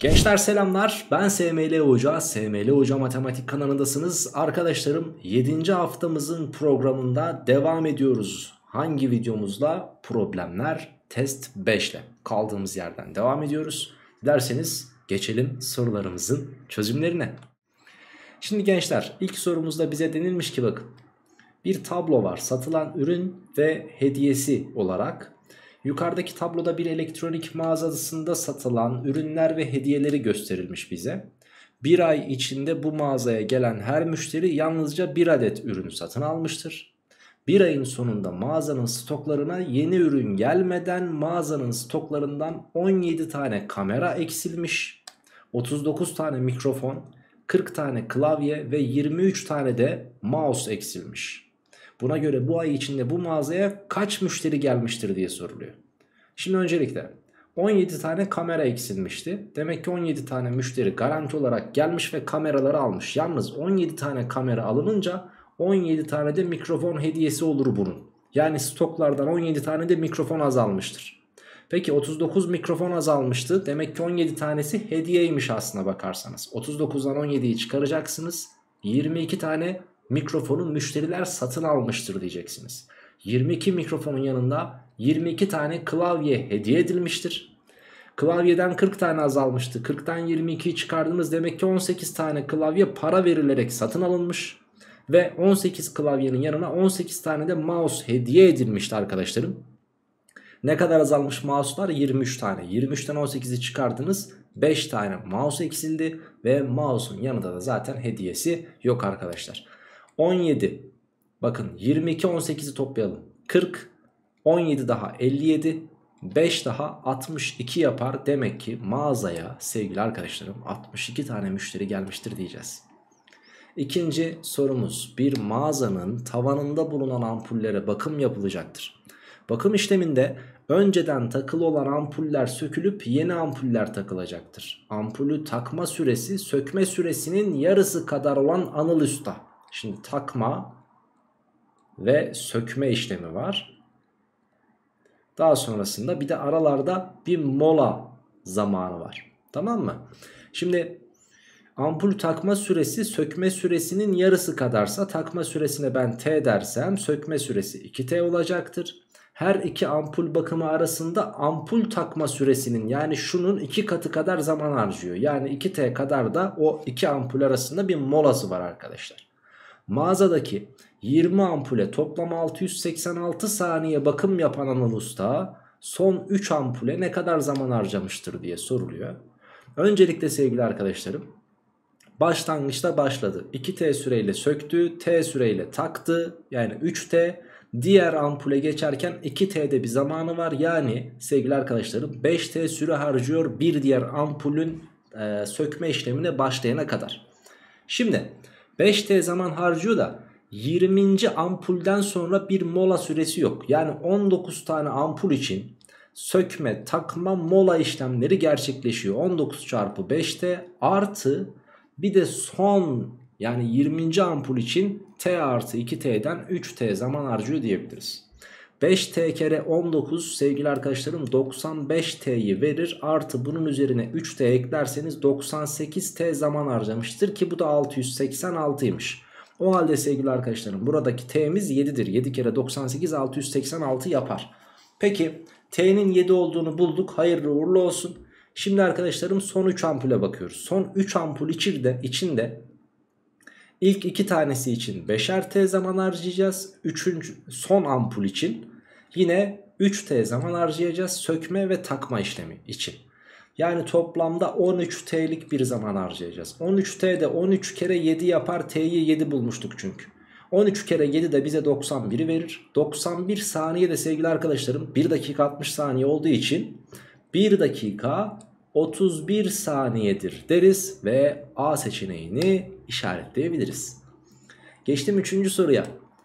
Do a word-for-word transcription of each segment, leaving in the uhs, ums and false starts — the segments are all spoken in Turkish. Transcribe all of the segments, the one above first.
Gençler selamlar, ben S M L Hoca, S M L Hoca Matematik kanalındasınız. Arkadaşlarım yedinci haftamızın programında devam ediyoruz. Hangi videomuzla? Problemler test beş ile kaldığımız yerden devam ediyoruz. Derseniz geçelim sorularımızın çözümlerine. Şimdi gençler ilk sorumuzda bize denilmiş ki bakın. Bir tablo var, satılan ürün ve hediyesi olarak. Yukarıdaki tabloda bir elektronik mağazasında satılan ürünler ve hediyeleri gösterilmiş bize. Bir ay içinde bu mağazaya gelen her müşteri yalnızca bir adet ürün satın almıştır. Bir ayın sonunda mağazanın stoklarına yeni ürün gelmeden mağazanın stoklarından on yedi tane kamera eksilmiş, otuz dokuz tane mikrofon, kırk tane klavye ve yirmi üç tane de mouse eksilmiş. Buna göre bu ay içinde bu mağazaya kaç müşteri gelmiştir diye soruluyor. Şimdi öncelikle on yedi tane kamera eksilmişti. Demek ki on yedi tane müşteri garanti olarak gelmiş ve kameraları almış. Yalnız on yedi tane kamera alınınca on yedi tane de mikrofon hediyesi olur bunun. Yani stoklardan on yedi tane de mikrofon azalmıştır. Peki otuz dokuz mikrofon azalmıştı. Demek ki on yedi tanesi hediyeymiş aslına bakarsanız. otuz dokuzdan on yediyi çıkaracaksınız. yirmi iki tane mikrofonu müşteriler satın almıştır diyeceksiniz. yirmi iki mikrofonun yanında yirmi iki tane klavye hediye edilmiştir. Klavyeden kırk tane azalmıştı. kırktan yirmi ikiyi çıkardınız. Demek ki on sekiz tane klavye para verilerek satın alınmış. Ve on sekiz klavyenin yanına on sekiz tane de mouse hediye edilmişti arkadaşlarım. Ne kadar azalmış mouse'lar? yirmi üç tane. yirmi üçten on sekizi çıkardınız. beş tane mouse eksildi. Ve mouse'un yanında da zaten hediyesi yok arkadaşlar. on yedi. Bakın yirmi iki on sekizi toplayalım. kırk, on yedi daha elli yedi, beş daha altmış iki yapar. Demek ki mağazaya sevgili arkadaşlarım altmış iki tane müşteri gelmiştir diyeceğiz. İkinci sorumuz, bir mağazanın tavanında bulunan ampullere bakım yapılacaktır. Bakım işleminde önceden takılı olan ampuller sökülüp yeni ampuller takılacaktır. Ampulü takma süresi sökme süresinin yarısı kadar olan Anıl Usta. Şimdi takma ve sökme işlemi var. Daha sonrasında bir de aralarda bir mola zamanı var. Tamam mı? Şimdi ampul takma süresi sökme süresinin yarısı kadarsa takma süresine ben T dersem sökme süresi iki T olacaktır. Her iki ampul bakımı arasında ampul takma süresinin yani şunun iki katı kadar zaman harcıyor. Yani iki T kadar da o iki ampul arasında bir molası var arkadaşlar. Mağazadaki yirmi ampule toplam altı yüz seksen altı saniye bakım yapan Anıl Usta son üç ampule ne kadar zaman harcamıştır diye soruluyor. Öncelikle sevgili arkadaşlarım başlangıçta başladı. iki T süreyle söktü, T süreyle taktı yani üç T. Diğer ampule geçerken iki T'de bir zamanı var. Yani sevgili arkadaşlarım beş T süre harcıyor bir diğer ampulün e, sökme işlemine başlayana kadar. Şimdi beş T zaman harcıyor da yirminci ampulden sonra bir mola süresi yok. Yani on dokuz tane ampul için sökme, takma, mola işlemleri gerçekleşiyor. on dokuz çarpı beş T artı bir de son yani yirminci ampul için T artı iki T'den üç T zaman harcıyor diyebiliriz. beş T kere on dokuz sevgili arkadaşlarım doksan beş T'yi verir. Artı bunun üzerine üç T eklerseniz doksan sekiz T zaman harcamıştır ki bu da altı yüz seksen altıymış. O halde sevgili arkadaşlarım buradaki T'miz yedidir. yedi kere doksan sekiz altı yüz seksen altı yapar. Peki T'nin yedi olduğunu bulduk. Hayırlı uğurlu olsun. Şimdi arkadaşlarım son üç ampule bakıyoruz. Son üç ampul içinde, içinde ilk iki tanesi için beşer T zaman harcayacağız. Üçüncü, son ampul için yine üç T zaman harcayacağız sökme ve takma işlemi için. Yani toplamda on üç T'lik bir zaman harcayacağız. on üç T'de on üç kere yedi yapar. T'yi yedi bulmuştuk çünkü. on üç kere yedi de bize doksan biri verir. doksan bir saniye de sevgili arkadaşlarım bir dakika altmış saniye olduğu için bir dakika otuz bir saniyedir deriz ve A seçeneğini işaretleyebiliriz. Geçtim üçüncü soruya.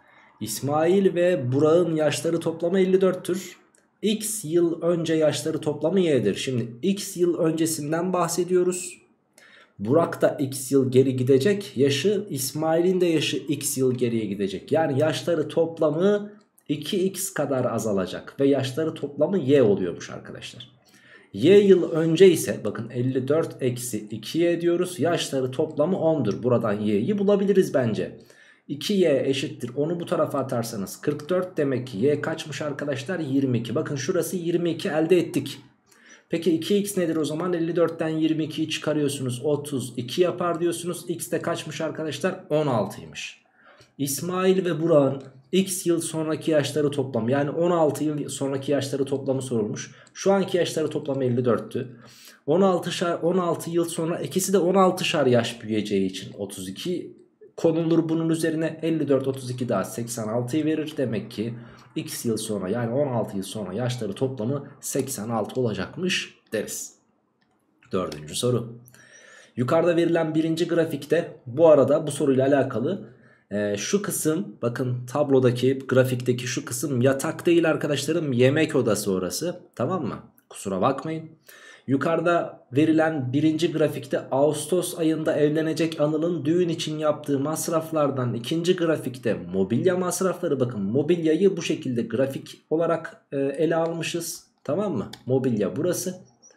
İsmail ve Burak'ın yaşları toplamı elli dörttür. X yıl önce yaşları toplamı Y'dir. Şimdi X yıl öncesinden bahsediyoruz. Burak da X yıl geri gidecek. Yaşı İsmail'in de yaşı X yıl geriye gidecek. Yani yaşları toplamı iki X kadar azalacak. Ve yaşları toplamı Y oluyormuş arkadaşlar. Y yıl önce ise bakın elli dört eksi iki y diyoruz. Yaşları toplamı on'dur. Buradan y'yi bulabiliriz bence. iki y eşittir. Onu bu tarafa atarsanız kırk dört, demek ki y kaçmış arkadaşlar? yirmi iki. Bakın şurası yirmi iki elde ettik. Peki iki x nedir o zaman? elli dörtten yirmi ikiyi çıkarıyorsunuz. otuz iki yapar diyorsunuz. X de kaçmış arkadaşlar? on altıymış. İsmail ve Burak'ın x yıl sonraki yaşları toplamı, yani on altı yıl sonraki yaşları toplamı sorulmuş. Şu anki yaşları toplamı elli dörttü. on altı yıl sonra ikisi de on altışar yaş büyüyeceği için otuz iki konulur bunun üzerine. elli dört otuz iki daha seksen altıyı verir. Demek ki x yıl sonra, yani on altı yıl sonra yaşları toplamı seksen altı olacakmış deriz. Dördüncü soru. Yukarıda verilen birinci grafikte bu arada bu soruyla alakalı Ee, şu kısım, bakın tablodaki, grafikteki şu kısım yatak değil arkadaşlarım, yemek odası orası, tamam mı? Kusura bakmayın. Yukarıda verilen birinci grafikte Ağustos ayında evlenecek Anıl'ın düğün için yaptığı masraflardan ikinci grafikte mobilya masrafları, bakın mobilyayı bu şekilde grafik olarak e, ele almışız, tamam mı? Mobilya burası.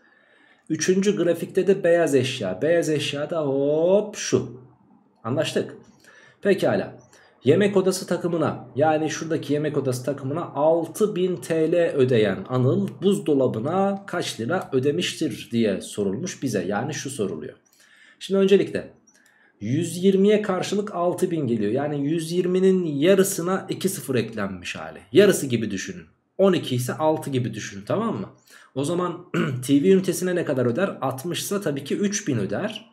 Üçüncü grafikte de beyaz eşya, beyaz eşya da hop şu, anlaştık. Pekala, yemek odası takımına, yani şuradaki yemek odası takımına altı bin T L ödeyen Anıl buzdolabına kaç lira ödemiştir diye sorulmuş bize, yani şu soruluyor. Şimdi öncelikle yüz yirmiye karşılık altı bin geliyor, yani yüz yirminin yarısına iki sıfır eklenmiş hali, yarısı gibi düşünün. on iki ise altı gibi düşünün, tamam mı? O zaman T V ünitesine ne kadar öder? altmış ise tabii ki üç bin öder.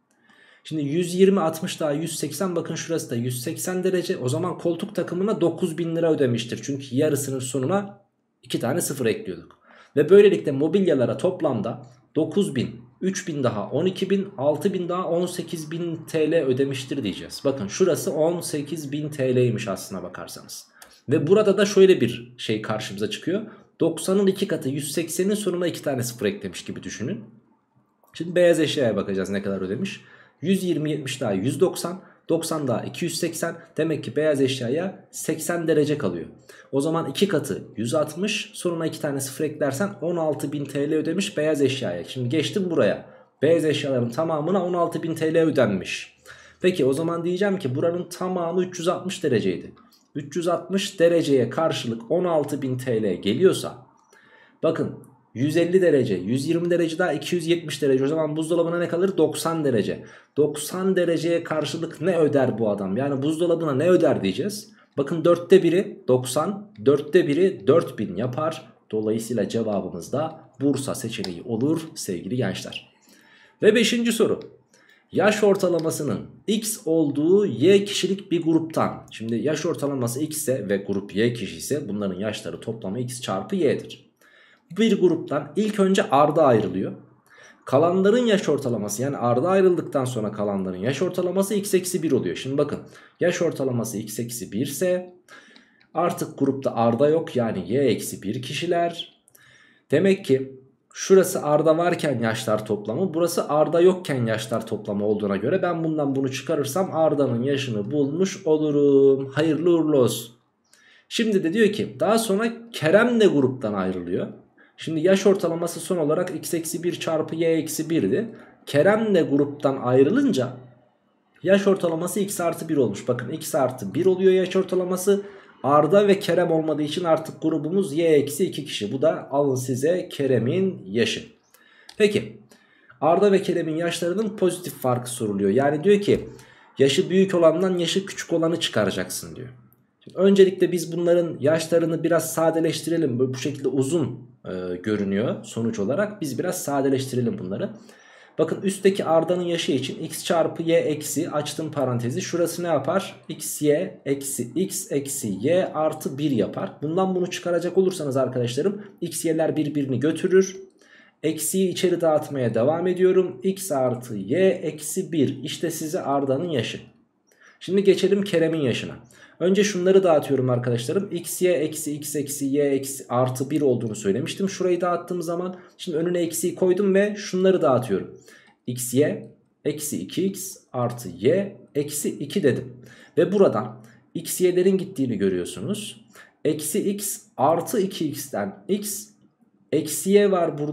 Şimdi yüz yirmi, altmış daha yüz seksen, bakın şurası da yüz seksen derece. O zaman koltuk takımına dokuz bin lira ödemiştir. Çünkü yarısının sonuna iki tane sıfır ekliyorduk. Ve böylelikle mobilyalara toplamda dokuz bin, üç bin daha on iki bin, altı bin daha on sekiz bin T L ödemiştir diyeceğiz. Bakın şurası on sekiz bin T L'ymiş aslına bakarsanız. Ve burada da şöyle bir şey karşımıza çıkıyor. doksanın iki katı, yüz seksenin sonuna iki tane sıfır eklemiş gibi düşünün. Şimdi beyaz eşyaya bakacağız ne kadar ödemiş. yüz yirmi, yetmiş daha yüz doksan, doksan daha iki yüz seksen, demek ki beyaz eşyaya seksen derece kalıyor. O zaman iki katı yüz altmış, sonuna iki tane sıfır eklersen on altı bin T L ödemiş beyaz eşyaya. Şimdi geçtim buraya, beyaz eşyaların tamamına on altı bin T L ödenmiş. Peki o zaman diyeceğim ki buranın tamamı üç yüz altmış dereceydi. üç yüz altmış dereceye karşılık on altı bin T L geliyorsa, bakın yüz elli derece, yüz yirmi derece daha iki yüz yetmiş derece. O zaman buzdolabına ne kalır? doksan derece. doksan dereceye karşılık ne öder bu adam? Yani buzdolabına ne öder diyeceğiz. Bakın dörtte biri doksan, dörtte biri dört bin yapar. Dolayısıyla cevabımız da Bursa seçeneği olur sevgili gençler. Ve beşinci soru. Yaş ortalamasının x olduğu y kişilik bir gruptan. Şimdi yaş ortalaması x ise ve grup y kişi ise bunların yaşları toplamı x çarpı y'dir. Bir gruptan ilk önce Arda ayrılıyor. Kalanların yaş ortalaması, yani Arda ayrıldıktan sonra kalanların yaş ortalaması x eksi bir oluyor. Şimdi bakın, yaş ortalaması x eksi bir ise artık grupta Arda yok, yani y eksi bir kişiler. Demek ki şurası Arda varken yaşlar toplamı, burası Arda yokken yaşlar toplamı olduğuna göre ben bundan bunu çıkarırsam Arda'nın yaşını bulmuş olurum. Hayırlı uğurlu olsun. Şimdi de diyor ki daha sonra Kerem de gruptan ayrılıyor. Şimdi yaş ortalaması son olarak x eksi bir çarpı y eksi bir'di. Kerem de gruptan ayrılınca yaş ortalaması x artı bir olmuş. Bakın x artı bir oluyor yaş ortalaması. Arda ve Kerem olmadığı için artık grubumuz y eksi iki kişi. Bu da alın size Kerem'in yaşı. Peki Arda ve Kerem'in yaşlarının pozitif farkı soruluyor. Yani diyor ki yaşı büyük olandan yaşı küçük olanı çıkaracaksın diyor. Şimdi öncelikle biz bunların yaşlarını biraz sadeleştirelim. Böyle bu şekilde uzun e, görünüyor sonuç olarak. Biz biraz sadeleştirelim bunları. Bakın üstteki Arda'nın yaşı için x çarpı y eksi, açtım parantezi, şurası ne yapar? Xy eksi x eksi y artı bir yapar. Bundan bunu çıkaracak olursanız arkadaşlarım x y'ler birbirini götürür. Eksiyi içeri dağıtmaya devam ediyorum. X artı y eksi bir, işte size Arda'nın yaşı. Şimdi geçelim Kerem'in yaşına. Önce şunları dağıtıyorum arkadaşlarım. Xy eksi x eksi y eksi artı bir olduğunu söylemiştim. Şurayı dağıttığım zaman şimdi önüne eksiyi koydum ve şunları dağıtıyorum. Xy eksi iki x artı y eksi iki dedim. Ve buradan xy'lerin gittiğini görüyorsunuz. Eksi x artı iki x'ten x eksi y var burada.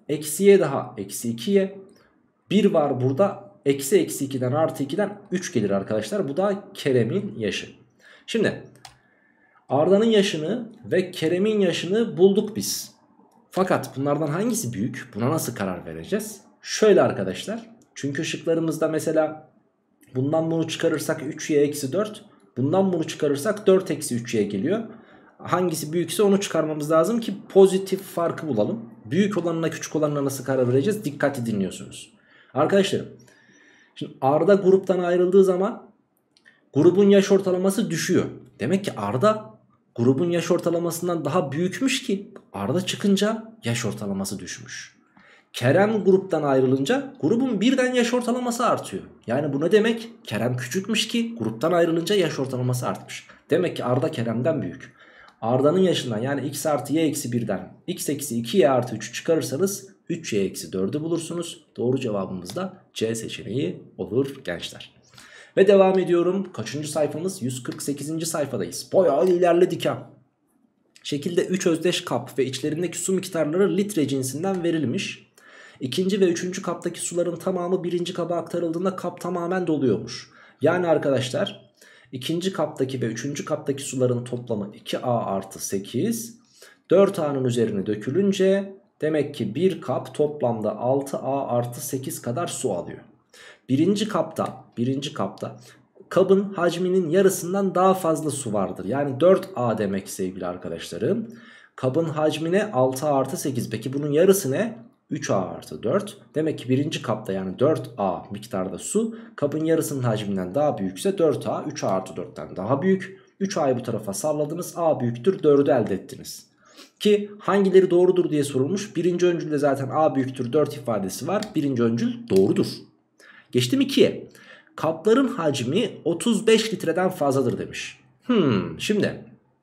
eksiye daha eksi ikiye. bir var burada. Eksi eksi ikiden artı ikiden üç gelir arkadaşlar. Bu da Kerem'in yaşı. Şimdi Arda'nın yaşını ve Kerem'in yaşını bulduk biz. Fakat bunlardan hangisi büyük? Buna nasıl karar vereceğiz? Şöyle arkadaşlar. Çünkü şıklarımızda mesela bundan bunu çıkarırsak üç y eksi dört. Bundan bunu çıkarırsak dört eksi üç y geliyor. Hangisi büyükse onu çıkarmamız lazım ki pozitif farkı bulalım. Büyük olanına küçük olanına nasıl karar vereceğiz? Dikkatli dinliyorsunuz. Arkadaşlarım, şimdi Arda gruptan ayrıldığı zaman grubun yaş ortalaması düşüyor. Demek ki Arda grubun yaş ortalamasından daha büyükmüş ki Arda çıkınca yaş ortalaması düşmüş. Kerem gruptan ayrılınca grubun birden yaş ortalaması artıyor. Yani bu ne demek? Kerem küçükmüş ki gruptan ayrılınca yaş ortalaması artmış. Demek ki Arda Kerem'den büyük. Arda'nın yaşından yani x artı y eksi birden x eksi iki y artı üçü çıkarırsanız üç y eksi dördü bulursunuz. Doğru cevabımız da C seçeneği olur gençler. Ve devam ediyorum. Kaçıncı sayfamız? yüz kırk sekizinci sayfadayız. Bayağı ilerledik ha. Şekilde üç özdeş kap ve içlerindeki su miktarları litre cinsinden verilmiş. İkinci ve üçüncü kaptaki suların tamamı birinci kaba aktarıldığında kap tamamen doluyormuş. Yani arkadaşlar ikinci kaptaki ve üçüncü kaptaki suların toplamı iki a artı sekiz. dört a'nın üzerine dökülünce demek ki bir kap toplamda altı a artı sekiz kadar su alıyor. Birinci kapta, birinci kapta kabın hacminin yarısından daha fazla su vardır. Yani dört a demek sevgili arkadaşlarım. Kabın hacmine altı artı sekiz. Peki bunun yarısı ne? üç a artı dört. Demek ki birinci kapta yani dört a miktarda su kabın yarısının hacminden daha büyükse dört a üç a artı dörtten daha büyük. üç a'yı bu tarafa salladınız, a büyüktür dördü elde ettiniz. Ki hangileri doğrudur diye sorulmuş. Birinci öncülde zaten a büyüktür dört ifadesi var. Birinci öncül doğrudur. Geçtim ikiye. Kapların hacmi otuz beş litreden fazladır demiş. Hmm, şimdi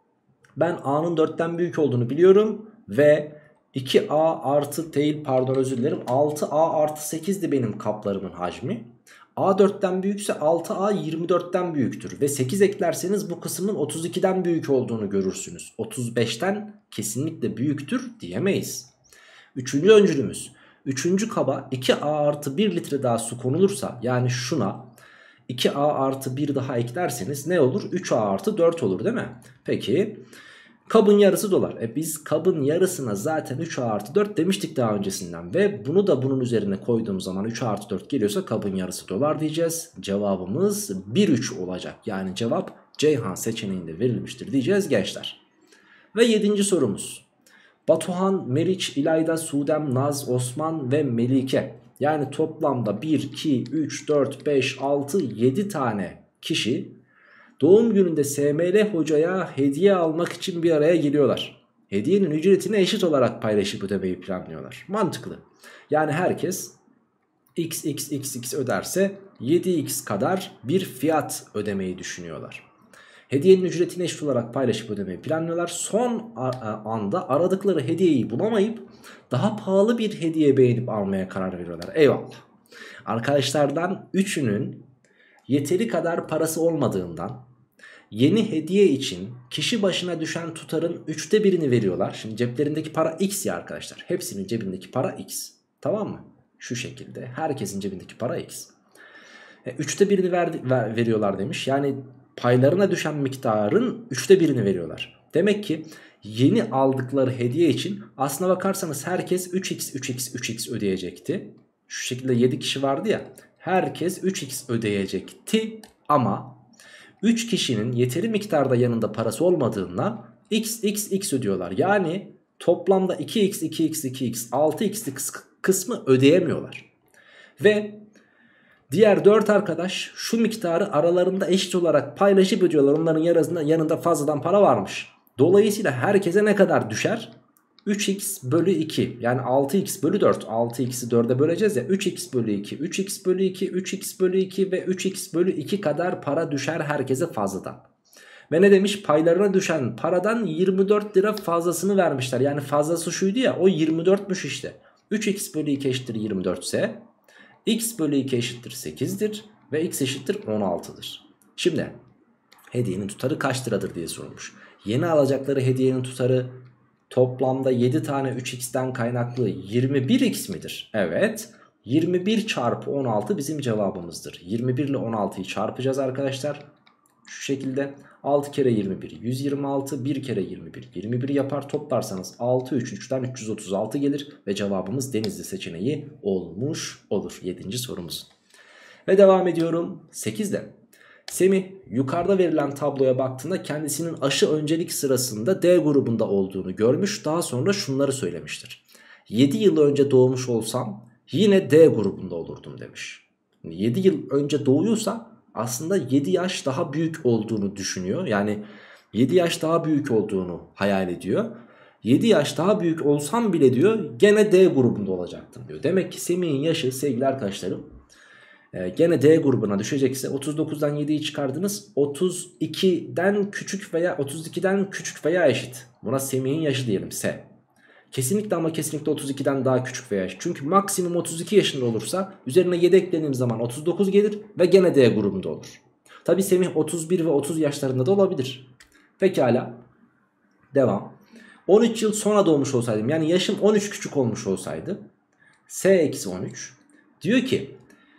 ben a'nın dörtten büyük olduğunu biliyorum ve iki a artı değil pardon özür dilerim altı a artı sekizdi benim kaplarımın hacmi. A dörtten büyükse altı a yirmi dörtten büyüktür ve sekiz eklerseniz bu kısmın otuz ikiden büyük olduğunu görürsünüz. otuz beşten kesinlikle büyüktür diyemeyiz. Üçüncü öncülümüz. Üçüncü kaba iki a artı bir litre daha su konulursa yani şuna iki a artı bir daha eklerseniz ne olur? üç a artı dört olur değil mi? Peki kabın yarısı dolar. E biz kabın yarısına zaten üç a artı dört demiştik daha öncesinden. Ve bunu da bunun üzerine koyduğum zaman üç a artı dört geliyorsa kabın yarısı dolar diyeceğiz. Cevabımız bir üç olacak. Yani cevap Ceyhan seçeneğinde verilmiştir diyeceğiz gençler. Ve yedinci sorumuz. Batuhan, Meriç, İlayda, Sudem, Naz, Osman ve Melike. Yani toplamda bir, iki, üç, dört, beş, altı, yedi tane kişi doğum gününde S M L hocaya hediye almak için bir araya geliyorlar. Hediyenin ücretini eşit olarak paylaşıp ödemeyi planlıyorlar. Mantıklı. Yani herkes x x x x öderse yedi x kadar bir fiyat ödemeyi düşünüyorlar. Hediyenin ücretini eşit olarak paylaşıp ödemeyi planlıyorlar. Son anda aradıkları hediyeyi bulamayıp daha pahalı bir hediye beğenip almaya karar veriyorlar. Eyvallah. Arkadaşlardan üçünün yeteri kadar parası olmadığından yeni hediye için kişi başına düşen tutarın üçte birini veriyorlar. Şimdi ceplerindeki para x ya arkadaşlar. Hepsinin cebindeki para x. Tamam mı? Şu şekilde. Herkesin cebindeki para x. E, üçte birini ver, ver, veriyorlar demiş. Yani paylarına düşen miktarın üçte birini veriyorlar. Demek ki yeni aldıkları hediye için aslına bakarsanız herkes üç x üç x üç x ödeyecekti. Şu şekilde yedi kişi vardı ya. Herkes üç x ödeyecekti ama üç kişinin yeteri miktarda yanında parası olmadığından x x x ödüyorlar. Yani toplamda iki x iki x iki x altı x'lik kısmı ödeyemiyorlar. Ve diğer dört arkadaş şu miktarı aralarında eşit olarak paylaşıp ödüyorlar. Onların yarısında, yanında fazladan para varmış. Dolayısıyla herkese ne kadar düşer? üç x bölü iki yani altı x bölü dört. altı x'i dörde böleceğiz ya. üç x bölü iki, üç x bölü iki, üç x bölü iki ve üç x bölü iki kadar para düşer herkese fazladan. Ve ne demiş? Paylarına düşen paradan yirmi dört lira fazlasını vermişler. Yani fazlası şuydu ya, o yirmi dörtmüş işte. üç x bölü iki eşittir yirmi dört ise x bölü iki eşittir sekizdir ve x eşittir on altıdır. Şimdi hediyenin tutarı kaç liradır diye sorulmuş. Yeni alacakları hediyenin tutarı Toplamda yedi tane üç x'ten kaynaklı yirmi bir x midir? Evet. yirmi bir çarpı on altı bizim cevabımızdır. yirmi bir ile on altıyı çarpacağız arkadaşlar. Şu şekilde altı kere yirmi bir yüz yirmi altı, bir kere yirmi bir yirmi bir yapar. Toplarsanız altı, üç, üçten üç yüz otuz altı gelir ve cevabımız Denizli seçeneği olmuş olur yedinci sorumuz. Ve devam ediyorum sekizde. Semih yukarıda verilen tabloya baktığında kendisinin aşı öncelik sırasında D grubunda olduğunu görmüş. Daha sonra şunları söylemiştir. yedi yıl önce doğmuş olsam yine D grubunda olurdum demiş. yedi yıl önce doğuyorsa aslında yedi yaş daha büyük olduğunu düşünüyor. Yani yedi yaş daha büyük olduğunu hayal ediyor. yedi yaş daha büyük olsam bile diyor gene D grubunda olacaktım diyor. Demek ki Semih'in yaşı sevgili arkadaşlarım Ee, gene D grubuna düşecekse otuz dokuzdan yediyi çıkardınız. otuz ikiden küçük veya otuz ikiden küçük veya eşit. Buna Semih'in yaşı diyelim S. Kesinlikle ama kesinlikle otuz ikiden daha küçük veya eşit. Çünkü maksimum otuz iki yaşında olursa üzerine yedi eklediğim zaman otuz dokuz gelir ve gene D grubunda olur. Tabi Semih otuz bir ve otuz yaşlarında da olabilir. Pekala. Devam. on üç yıl sonra doğmuş olsaydım, yani yaşım on üç küçük olmuş olsaydı S eksi on üç diyor ki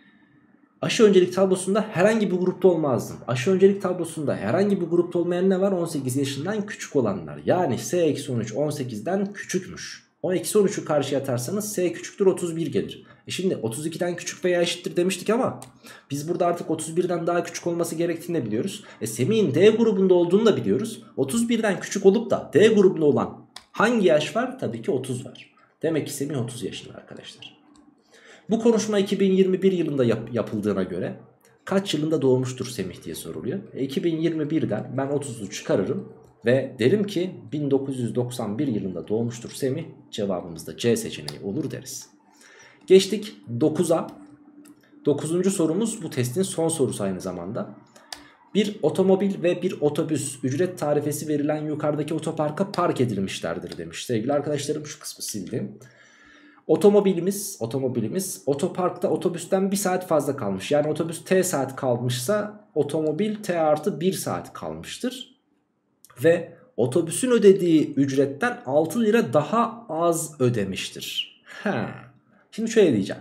aşı öncelik tablosunda herhangi bir grupta olmazdım. Aşı öncelik tablosunda herhangi bir grupta olmayan ne var? on sekiz yaşından küçük olanlar. Yani S eksi on üç on sekizden küçükmüş. O eksi on üçü karşıya atarsanız S küçüktür otuz bir gelir. E şimdi otuz ikiden küçük veya eşittir demiştik ama biz burada artık otuz birden daha küçük olması gerektiğini de biliyoruz. E Semih'in D grubunda olduğunu da biliyoruz. otuz birden küçük olup da D grubunda olan hangi yaş var? Tabii ki otuz var. Demek ki Semih otuz yaşında arkadaşlar. Bu konuşma iki bin yirmi bir yılında yap yapıldığına göre kaç yılında doğmuştur Semih diye soruluyor. E iki bin yirmi birden ben otuzu çıkarırım ve derim ki bin dokuz yüz doksan bir yılında doğmuştur Semih. Cevabımız da C seçeneği olur deriz. Geçtik dokuza. dokuzuncu sorumuz bu testin son sorusu aynı zamanda. Bir otomobil ve bir otobüs ücret tarifesi verilen yukarıdaki otoparka park edilmişlerdir demiş. Sevgili arkadaşlarım şu kısmı sildim. Otomobilimiz, otomobilimiz otoparkta otobüsten bir saat fazla kalmış. Yani otobüs T saat kalmışsa otomobil T artı bir saat kalmıştır. Ve otobüsün ödediği ücretten altı lira daha az ödemiştir. Ha. Şimdi şöyle diyeceğim.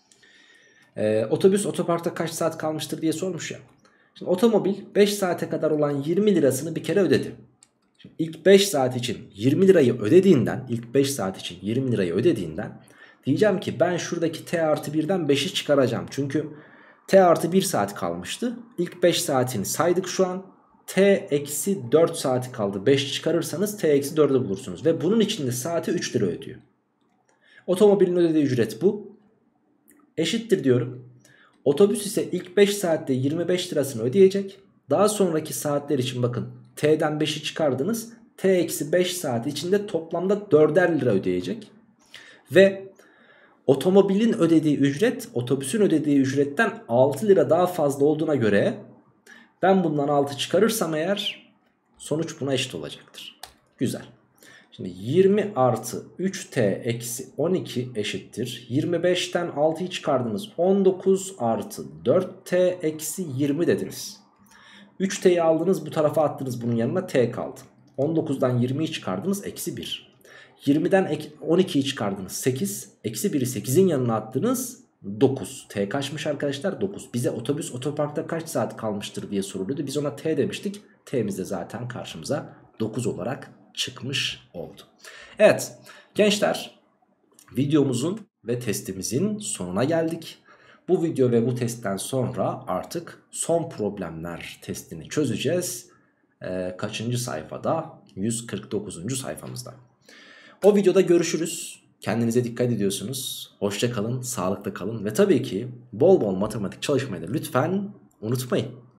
Ee, otobüs otoparkta kaç saat kalmıştır diye sormuş ya. Şimdi otomobil beş saate kadar olan yirmi lirasını bir kere ödedi. Şimdi ilk beş saat için yirmi lirayı ödediğinden, ilk beş saat için yirmi lirayı ödediğinden diyeceğim ki ben şuradaki T artı birden beşi çıkaracağım. Çünkü T artı bir saat kalmıştı. İlk beş saatini saydık şu an. T eksi dört saati kaldı. beş çıkarırsanız T eksi dördü bulursunuz. Ve bunun içinde saati üç lira ödüyor. Otomobilin ödediği ücret bu. Eşittir diyorum. Otobüs ise ilk beş saatte yirmi beş lirasını ödeyecek. Daha sonraki saatler için bakın T'den beşi çıkardınız. T eksi beş saat içinde toplamda dörder lira ödeyecek. Ve otomobilin ödediği ücret otobüsün ödediği ücretten altı lira daha fazla olduğuna göre ben bundan altı çıkarırsam eğer sonuç buna eşit olacaktır. Güzel. Şimdi yirmi artı üç T eksi on iki eşittir. yirmi beşten altıyı çıkardınız. on dokuz artı dört T eksi yirmi dediniz. üç T'yi aldınız bu tarafa attınız, bunun yanına T kaldı. on dokuzdan yirmiyi çıkardınız eksi bir. yirmiden on ikiyi çıkardınız sekiz. Eksi biri sekizin yanına attınız dokuz. T kaçmış arkadaşlar? dokuz. Bize otobüs otoparkta kaç saat kalmıştır diye soruluyordu. Biz ona T demiştik. T'miz de zaten karşımıza dokuz olarak çıkmış oldu. Evet gençler, videomuzun ve testimizin sonuna geldik. Bu video ve bu testten sonra artık son problemler testini çözeceğiz. Ee, kaçıncı sayfada? yüz kırk dokuzuncu sayfamızda. O videoda görüşürüz. Kendinize dikkat ediyorsunuz. Hoşça kalın, sağlıklı kalın ve tabii ki bol bol matematik çalışmayı da lütfen unutmayın.